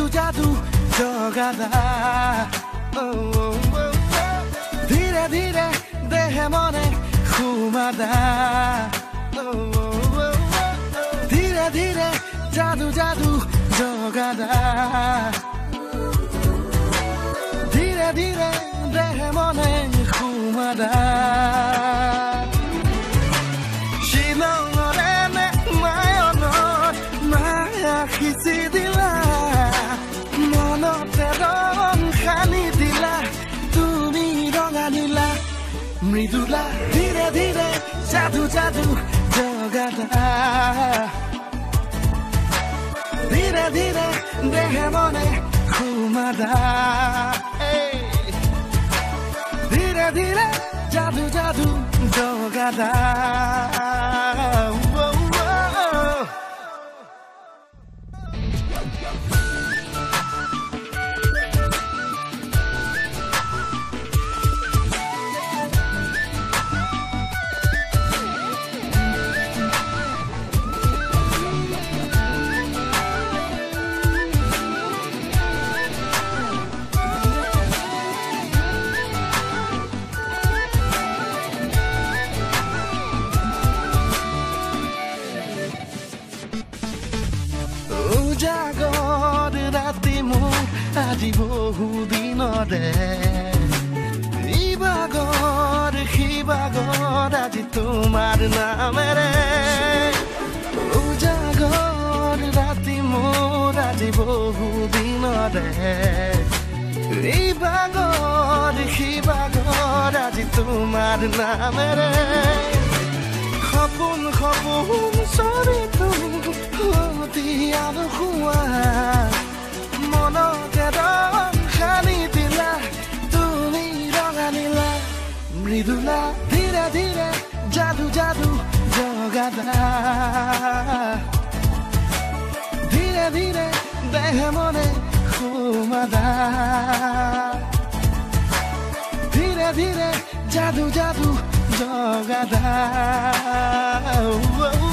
जादू जगादा धीरे धीरे देह मने घुमादा धीरे धीरे जादू जादू जगादा धीरे धीरे देह मने घुमादा Khisi dila monote ron khani dila tumi ronganila mridula dhire dhire jadu jadu jogada dhire dhire dehe mone khumada dhire dhire jadu jadu jogada আজি বহু দিনৰে ইবাগৰ সিবাগৰ আজি তোমাৰ নামেৰে উজাগৰ ৰাতি মোৰ আজি বহু দিনৰে ইবাগৰ সিবাগৰ আজি তোমাৰ নামেৰে সপোন সপোন চৰি তুমি অতি আলসুৱা মনতে ৰং খানি দিলা তুমি ৰঙানিলা মৃদুলা ধীৰে ধীৰে যাদু যাদু জগাদা ধীৰে ধীৰে দেহ মনে ঘুমাদা ধীৰে ধীৰে যাদু যাদু জগাদা